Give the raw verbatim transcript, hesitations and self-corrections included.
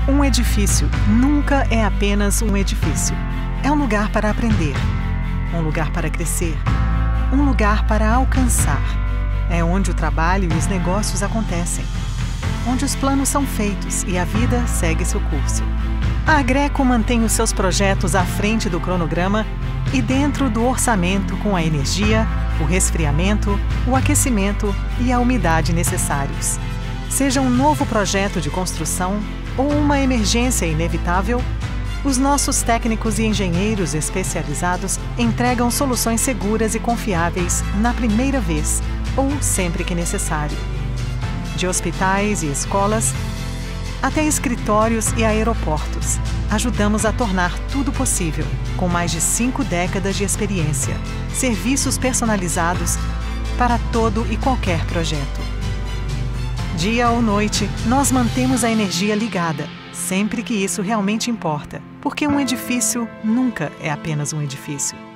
Um edifício nunca é apenas um edifício. É um lugar para aprender, um lugar para crescer, um lugar para alcançar. É onde o trabalho e os negócios acontecem, onde os planos são feitos e a vida segue seu curso. A Agreco mantém os seus projetos à frente do cronograma e dentro do orçamento com a energia, o resfriamento, o aquecimento e a umidade necessários. Seja um novo projeto de construção ou uma emergência inevitável, os nossos técnicos e engenheiros especializados entregam soluções seguras e confiáveis na primeira vez ou sempre que necessário. De hospitais e escolas até escritórios e aeroportos, ajudamos a tornar tudo possível, com mais de cinco décadas de experiência. Serviços personalizados para todo e qualquer projeto. Dia ou noite, nós mantemos a energia ligada, sempre que isso realmente importa, porque um edifício nunca é apenas um edifício.